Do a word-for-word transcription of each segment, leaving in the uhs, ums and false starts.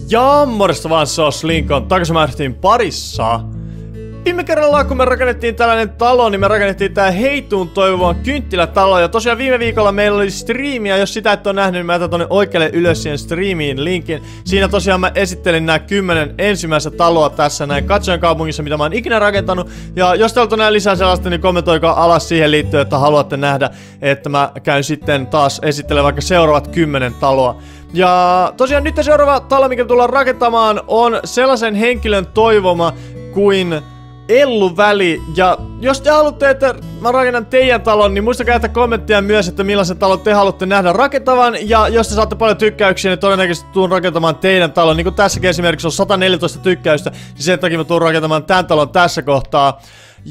Ja morjesta vaan, se on Slinkon takaisin parissa. Viime kerralla kun me rakennettiin tällainen talo, niin me rakennettiin tää Heituun toivovan kynttilätalo. Ja tosiaan viime viikolla meillä oli striimiä, jos sitä et ole nähnyt, niin mä jätän tonne oikealle ylös siihen striimiin linkin. Siinä tosiaan mä esittelin nämä kymmenen ensimmäistä taloa tässä näin Katsojan kaupungissa, mitä mä oon ikinä rakentanut. Ja jos teiltä on lisää sellaista, niin kommentoikaa alas siihen liittyen, että haluatte nähdä, että mä käyn sitten taas esittelen vaikka seuraavat kymmenen taloa. Ja tosiaan nyt seuraava talo, mikä tullaan rakentamaan, on sellaisen henkilön toivoma kuin Ellu-väli. Ja jos te haluatte, että mä rakennan teidän talon, niin muistakaa jättää kommenttia myös, että millaisen talon te haluatte nähdä rakentavan. Ja jos te saatte paljon tykkäyksiä, niin todennäköisesti tuun rakentamaan teidän talon. Niin kuin tässäkin esimerkiksi on sata neljätoista tykkäystä, niin sen takia mä tuun rakentamaan tämän talon tässä kohtaa.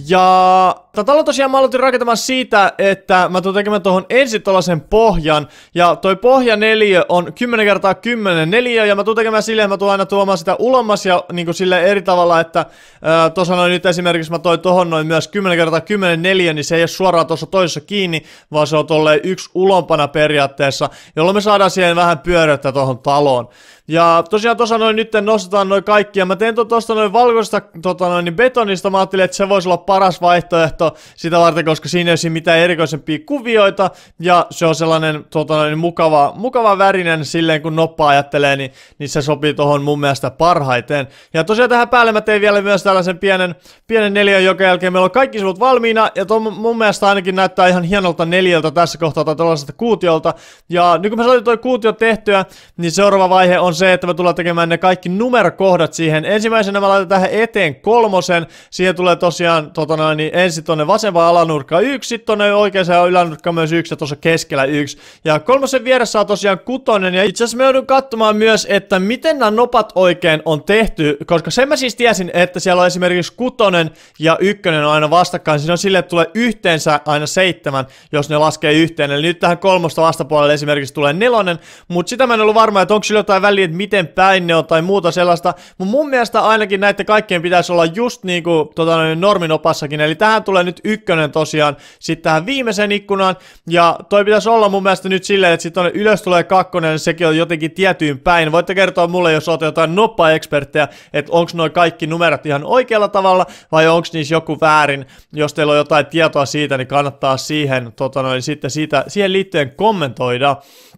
Ja tämän talon tosiaan mä aloitin rakentamaan siitä, että mä tuun tekemään tuohon ensin tuollaisen pohjan. Ja toi pohjaneliö on kymmenen kertaa kymmenen neliö. Ja mä tuun tekemään silleen, että mä tuun aina tuomaan sitä ulomas ja niinku silleen eri tavalla, että ää, tossa noin nyt esimerkiksi mä toin tohon noin myös kymmenen kertaa kymmenen neliö, niin se ei ole suoraan tuossa toisessa kiinni, vaan se on tolleen yksi ulompana periaatteessa, jolloin me saadaan siihen vähän pyöräyttää tuohon taloon. Ja tosiaan tuossa noin nyt nostetaan noin kaikki, ja mä teen tuosta noin valkoista tota noin betonista, mä ajattelin, että se voisi olla paras vaihtoehto sitä varten, koska siinä ei ole mitään erikoisempia kuvioita, ja se on sellainen tota noin mukava, mukava värinen silleen, kun noppa ajattelee, niin, niin se sopii tohon mun mielestä parhaiten. Ja tosiaan tähän päälle mä tein vielä myös tällaisen pienen, pienen neliön, joka jälkeen meillä on kaikki sivut valmiina, ja tuo mun mielestä ainakin näyttää ihan hienolta neliöltä tässä kohtaa tai tällaiselta kuutiolta. Ja nyt kun me saatiin toi kuutio tehtyä, niin seuraava vaihe on se, että me tullaan tekemään ne kaikki numerokohdat siihen. Ensimmäisenä mä laitan tähän eteen kolmosen. Siihen tulee tosiaan tota noin, niin ensin tonne vasempaan alanurkkaan yksi, sitten tonne oikeaan ylänurkkaan myös yksi ja tuossa keskellä yksi. Ja kolmosen vieressä on tosiaan kutonen. Ja itse asiassa me joudun katsomaan myös, että miten nämä nopat oikein on tehty, koska sen mä siis tiesin, että siellä on esimerkiksi kutonen ja ykkönen on aina vastakkain. Siinä on silleen, että tulee yhteensä aina seitsemän, jos ne laskee yhteen. Eli nyt tähän kolmosta vastapuolelle esimerkiksi tulee nelonen, mutta sitä mä en ollut varma, että onko sillä jotain väliä, että miten päin ne on tai muuta sellaista. Mutta mun mielestä ainakin näiden kaikkien pitäisi olla just niinku tota, norminopassakin. Eli tähän tulee nyt ykkönen tosiaan sitten tähän viimeiseen ikkunaan. Ja toi pitäisi olla mun mielestä nyt silleen, että sitten ylös tulee kakkonen, niin sekin on jotenkin tietyin päin. Voitte kertoa mulle, jos olette jotain noppa-eksperttejä, että onko noi kaikki numerot ihan oikealla tavalla vai onko niissä joku väärin. Jos teillä on jotain tietoa siitä, niin kannattaa siihen, tota, noin, sitten siitä, siihen liittyen kommentoida.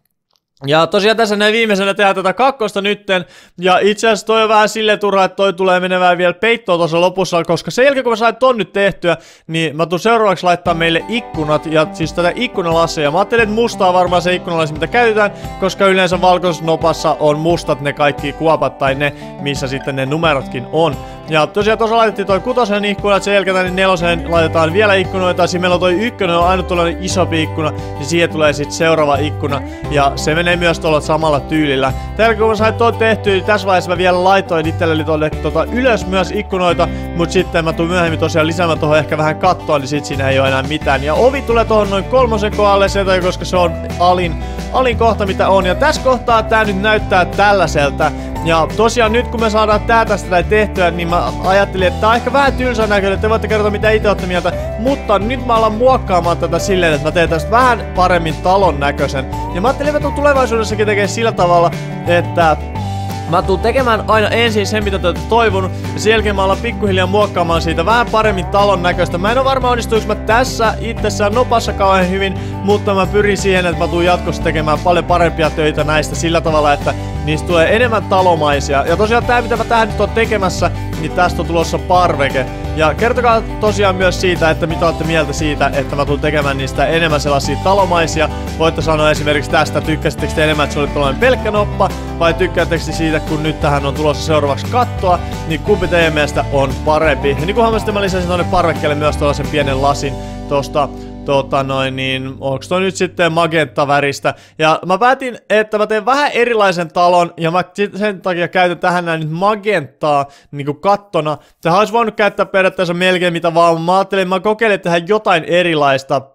Ja tosiaan tässä näin viimeisenä tehdään tätä kakkosta nytten, ja itse asiassa toi on vähän silleen turhaa, että toi tulee menevään vielä peittoon tuossa lopussa, koska sen jälkeen kun mä sain ton nyt tehtyä, niin mä tuun seuraavaksi laittaa meille ikkunat, ja siis tätä ikkunalasseja. Mä ajattelin, että mustaa varmaan se ikkunalassi, mitä käytetään, koska yleensä valkoisessa nopassa on mustat ne kaikki kuopat, tai ne, missä sitten ne numerotkin on. Ja tosiaan tuossa laitettiin toi kutosen ikkuna, sen jälkeen tänne neloseen laitetaan vielä ikkunoita, siinä meillä on toi ykkönen, on ainut tuollainen isompi ikkuna, niin siihen tulee sitten seuraava ikkuna, ja se menee myös tuolla samalla tyylillä. Tällä kun mä sain tuon tehtyä, niin tässä vaiheessa mä vielä laitoin itselleni tuolle tota, ylös myös ikkunoita, mutta sitten mä tuun myöhemmin tosiaan lisäämään tuohon ehkä vähän kattoa, niin sit siinä ei ole enää mitään. Ja ovi tulee tuohon noin kolmosen kohdalle, sen takia, koska se on alin, alin kohta mitä on. Ja tässä kohtaa tää nyt näyttää tällaiselta. Ja tosiaan nyt kun me saadaan tää tästä tai tehtyä, niin mä ajattelin, että tää on ehkä vähän tylsän näköinen, että te voitte kertoa mitä itse ootte mieltä. Mutta nyt mä alan muokkaamaan tätä silleen, että mä teen tästä vähän paremmin talon näköisen. Ja mä ajattelin, että mä tuun tulevaisuudessakin tekemään sillä tavalla, että mä tuun tekemään aina ensin sen, mitä te olette toivonut, ja sen jälkeen mä alan pikkuhiljaa muokkaamaan siitä vähän paremmin talon näköistä. Mä en oo varma onnistuuko mä tässä itsessään nopassa kauhean hyvin, mutta mä pyrin siihen, että mä tuun jatkossa tekemään paljon parempia töitä näistä sillä tavalla, että niistä tulee enemmän talomaisia. Ja tosiaan tää, mitä mä tähän nyt oon tekemässä, niin tästä on tulossa parveke. Ja kertokaa tosiaan myös siitä, että mitä olette mieltä siitä, että mä tuun tekemään niistä enemmän sellaisia talomaisia. Voitte sanoa esimerkiksi tästä, tykkäsittekö te enemmän, että se oli tällainen pelkkä noppa, vai tykkäättekö siitä, kun nyt tähän on tulossa seuraavaksi kattoa, niin kumpi teidän mielestä on parempi. Ja niin kunhan mä sitten mä lisäsin tonne parvekkeelle myös tuollaisen pienen lasin tosta. Tota noin, niin onks toi nyt sitten magenta-väristä? Ja mä päätin, että mä teen vähän erilaisen talon, ja mä sen takia käytän tähän näin nyt magentaa niinku kattona. Tähän olisi voinut käyttää periaatteessa melkein mitä vaan, mä ajattelin, että mä kokeilen tehdä jotain erilaista.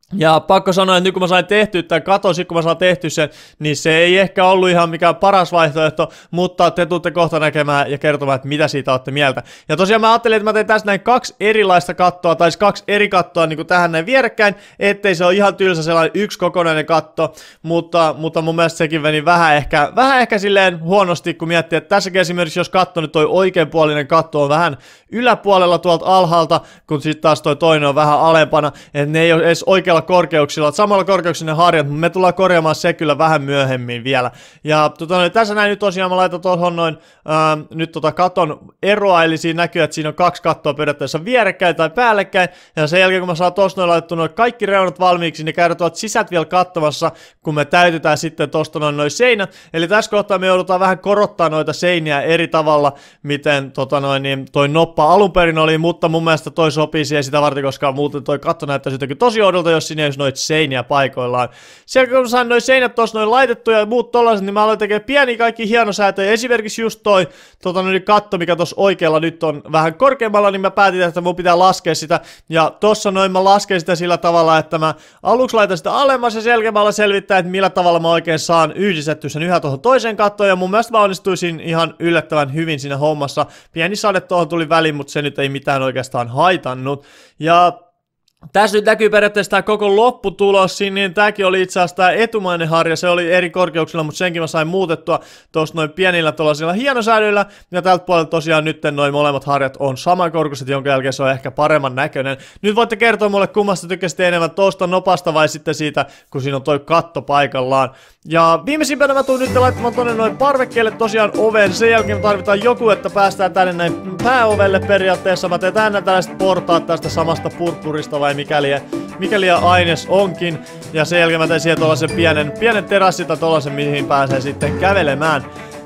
Ja pakko sanoa, että nyt kun mä sain tehtyä tämän katon, sit kun mä saan tehtyä sen, niin se ei ehkä ollut ihan mikään paras vaihtoehto, mutta te tuutte kohta näkemään ja kertomaan, että mitä siitä olette mieltä. Ja tosiaan mä ajattelin, että mä teen tässä näin kaksi erilaista kattoa, tai siis kaksi eri kattoa niin kuin tähän näin vierekkäin, ettei se ole ihan tylsä sellainen yksi kokonainen katto, mutta, mutta mun mielestä sekin meni vähän ehkä, vähän ehkä silleen huonosti, kun miettii, että tässäkin esimerkiksi jos katto nyt toi oikeanpuolinen katto on vähän yläpuolella tuolta alhaalta, kun sitten taas toi toinen on vähän alempana, että ne ei ole edes oikealla korkeuksilla, samalla korkeuksilla ne harjat, mutta me tullaan korjaamaan se kyllä vähän myöhemmin vielä. Ja tota, no, tässä näin nyt tosiaan mä laitan tuohon noin ää, nyt tota katon eroa, eli siinä näkyy, että siinä on kaksi kattoa periaatteessa vierekkäin tai päällekkäin, ja sen jälkeen kun mä saan tosta noin laitettu noin kaikki reunat valmiiksi, niin käydään tuolta sisältä vielä katsomassa, kun me täytetään sitten tosta noin noin seinät, eli tässä kohtaa me joudutaan vähän korottaa noita seiniä eri tavalla, miten tota noin, niin toi noppa alun perin oli, mutta mun mielestä toi sopii siihen sitä varten, koska muuten toi katto näyttäisi jotenkin tosi oudolta, jos sinne ei olisi noita seiniä paikoillaan. Siellä kun sain noin seinät tossa noin laitettu ja muut tollaiset, niin mä aloin tekemään pieniä kaikki hienosäätöjä. Esimerkiksi just toi tota noin katto, mikä tossa oikealla nyt on vähän korkeammalla, niin mä päätin, että mun pitää laskea sitä. Ja tossa noin mä lasken sitä sillä tavalla, että mä aluksi laitan sitä alemmas ja sen jälkeen mä aloin selvittää, että millä tavalla mä oikein saan yhdistettyä sen yhä tuohon toiseen kattoon. Ja mun mielestä mä onnistuisin ihan yllättävän hyvin siinä hommassa. Pieni sade tuohon tuli väliin, mutta se nyt ei mitään oikeastaan haitannut. Ja tässä nyt näkyy periaatteessa tämä koko lopputulos, niin tämäkin oli itse asiassa tämä etumainen harja, se oli eri korkeuksilla, mutta senkin mä sain muutettua tuossa noin pienillä tuollaisilla hienosäädöillä, ja tältä puolelta tosiaan nyt noin molemmat harjat on samankorkuiset, jonka jälkeen se on ehkä paremman näköinen. Nyt voitte kertoa mulle, kummasta tykkäsitte enemmän, tuosta nopasta vai sitten siitä, kun siinä on toi katto paikallaan. Ja viimeisimpänä mä tuun nyt laittamaan tonne noin parvekkeelle tosiaan oven, sen jälkeen me tarvitaan joku, että päästään tänne näin pääovelle periaatteessa. Mä teen tänne tällaiset portaat tästä samasta purppurista vai mikäli, mikäli aines onkin. Ja sen jälkeen mä teen siihen tollasen pienen, pienen terassin tai tollasen, mihin pääsee sitten kävelemään.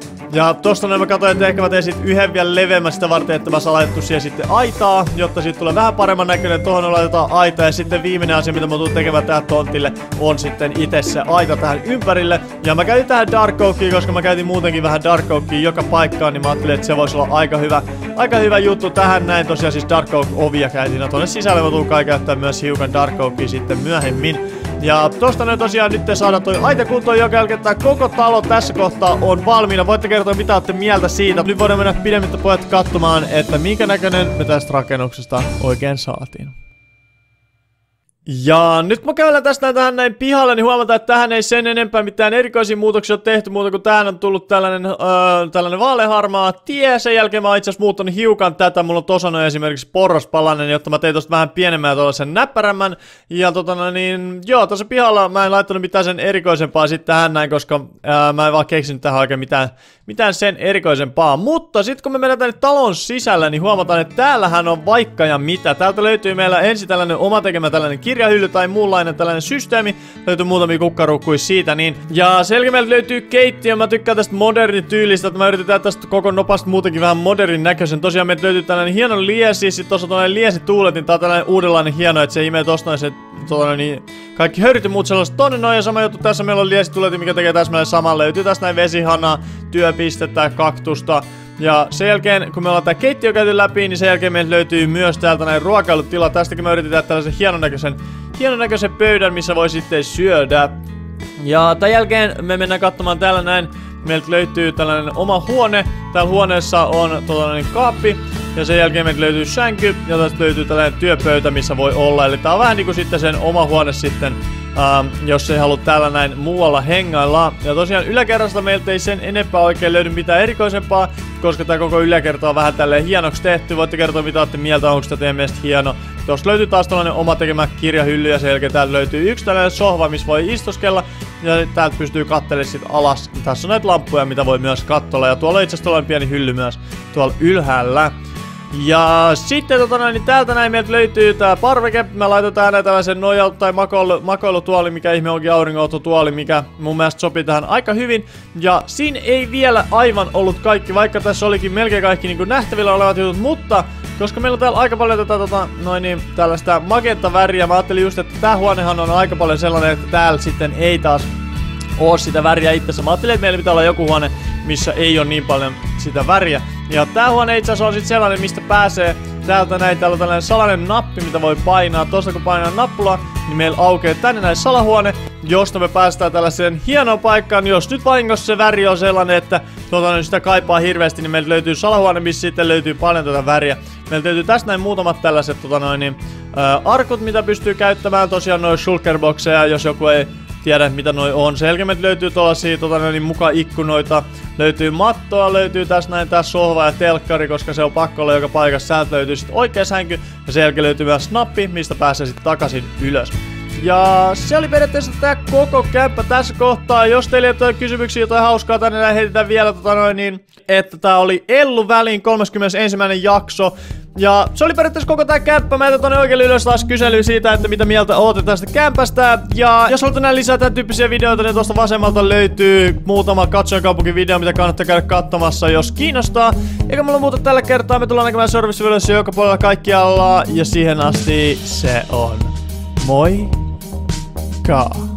Ja tosta noin mä katsoin, että ehkä mä teen sit yhden vielä leveämmän sitä varten, että mä saan laitettu siihen sitten aitaa, jotta siitä tulee vähän paremman näköinen. Tuohon laitetaan aita ja sitten viimeinen asia, mitä mä tuun tekemään tähän tontille, on sitten itse se aita tähän ympärille. Ja mä käytin tähän Dark Oakia, koska mä käytin muutenkin vähän Dark Oakia joka paikkaan, niin mä ajattelin, että se voisi olla aika hyvä, aika hyvä juttu tähän näin. Tosiaan siis Dark Oak ovia käytin, ja tonne sisälle mä tuun kai käyttää myös hiukan Dark Oakia sitten myöhemmin. Ja tosta nyt tosiaan nyt te saadaan toi aita kuntoon, joka jälkeen tää koko talo tässä kohtaa on valmiina. Voitte kertoa mitä olette mieltä siitä. Nyt voidaan mennä pidemmittä pojat katsomaan, että minkä näköinen me tästä rakennuksesta oikein saatiin. Ja nyt kun mä kävelen tästä tähän näin pihalle, niin huomataan, että tähän ei sen enempää mitään erikoisia muutoksia ole tehty, muuta kuin tähän on tullut tällainen, öö, tällainen vaaleanharmaa tie. Sen jälkeen mä oon itse asiassa muuttanut hiukan tätä, mulla on tossa noin esimerkiksi porraspalanen, jotta mä tein tosta vähän pienemmän ja tollasen näppärämmän. Ja tota niin, joo, tossa pihalla mä en laittanut mitään sen erikoisempaa sitten tähän näin, koska ää, mä en vaan keksinyt tähän oikein mitään, mitään sen erikoisempaa. Mutta sitten kun me mennään tänne talon sisällä, niin huomataan, että täällähän on vaikka ja mitä. Täältä löytyy meillä ensin tällainen oma tekemä tällainen kirjahylly tai muunlainen tällainen systeemi. Löytyy muutamia kukkarukkuja siitä niin. Ja selkeä meiltä löytyy keittiö. Mä tykkään tästä modernin tyylistä, että mä yritetään tästä koko nopasta muutenkin vähän modernin näköisen. Tosiaan meiltä löytyy tällainen hieno liesi, sit tossa on tällainen liesituuletin. Tää on tällainen uudenlainen hieno, että se imee tosta noin se tuolla niin kaikki höyryt ja muut sellaiset tonne noin. Ja sama juttu tässä meillä on liesituletin, mikä tekee täsmälleen saman. Löytyy tästä näin vesihanaa, työpistettä, kaktusta. Ja sen jälkeen, kun me ollaan tää keittiö käyty läpi, niin sen jälkeen meiltä löytyy myös täältä näin ruokailutila. Tästäkin me yritetään tällaisen hienon näköisen, hienon näköisen pöydän, missä voi sitten syödä. Ja tämän jälkeen me mennään katsomaan täällä näin. Meiltä löytyy tällainen oma huone. Täällä huoneessa on tällainen kaappi. Ja sen jälkeen meiltä löytyy sänky. Ja tästä löytyy tällainen työpöytä, missä voi olla. Eli tää on vähän niinku sitten sen oma huone sitten. Um, jos ei halua täällä näin muualla hengailla. Ja tosiaan yläkerrasta meiltä ei sen enempää oikein löydy mitään erikoisempaa, koska tää koko yläkerta on vähän tälleen hienoksi tehty. Voitte kertoa mitä olette mieltä, onko tää teidän mielestä hieno. Tuosta löytyy taas tällainen oma tekemä kirjahylly ja sen jälkeen täältä löytyy yksi tällainen sohva, missä voi istuskella. Ja täältä pystyy katselemaan sit alas. Tässä on näitä lamppuja, mitä voi myös katsoa. Ja tuolla on itse asiassa tällainen pieni hylly myös tuolla ylhäällä. Ja sitten tota näin, niin täältä näin meiltä löytyy tää parveke. Mä laitetaan näin tällaisen nojal- tai makoilu, makoilutuoli, mikä ihme onkin auringonottotuoli, mikä mun mielestä sopii tähän aika hyvin. Ja siinä ei vielä aivan ollut kaikki, vaikka tässä olikin melkein kaikki niin kuin nähtävillä olevat jutut, mutta koska meillä on täällä aika paljon tätä tota, noin niin, tällaista magenta-väriä, mä ajattelin just, että tää huonehan on aika paljon sellainen, että täällä sitten ei taas oo sitä väriä itsessä. Mä ajattelin, että meillä pitää olla joku huone, missä ei ole niin paljon sitä väriä. Ja tää huone itse asiassa on sit sellainen, mistä pääsee täältä näin. Täällä on tällainen salainen nappi, mitä voi painaa. Tosta kun painaa nappulaa, niin meillä aukeaa tänne näin salahuone, josta me päästään tällaiseen hienoon paikkaan. Jos nyt vahingossa se väri on sellainen, että tuota, niin sitä kaipaa hirveästi, niin meiltä löytyy salahuone, missä sitten löytyy paljon tätä väriä. Meillä löytyy tästä näin muutamat tällaiset tota noin, niin, ää, arkut, mitä pystyy käyttämään. Tosiaan noin shulkerboxeja, jos joku ei tiedä mitä noi on. Sen jälkeen meiltä löytyy tuollaisia tota noin, niin mukaan ikkunoita. Löytyy mattoa, löytyy tässä näin tää sohva ja telkkari, koska se on pakko olla joka paikassa. Säältä löytyy sitten oikea sänky ja sen jälkeen löytyy myös snappi, mistä pääsee sitten takaisin ylös. Ja se oli periaatteessa tää koko kämppä tässä kohtaa. Jos teillä ei ole kysymyksiä tai hauskaa tänne näin heitetään vielä tota noin niin, että tää oli Ellun väliin kolmaskymmenesensimmäinen jakso. Ja se oli periaatteessa koko tää kämppä. Mä jätän tonne oikealle ylös taas kyselyä siitä, että mitä mieltä ootte tästä kämpästä. Ja jos haluatte näin lisää tämän tyyppisiä videoita, niin tuosta vasemmalta löytyy muutama katsojakaupunkin video, mitä kannattaa käydä katsomassa, jos kiinnostaa. Eikä mulla muuta tällä kertaa. Me tullaan näkemään seuraavissa videoissa joka puolella kaikkialla. Ja siihen asti se on moi. Kaa.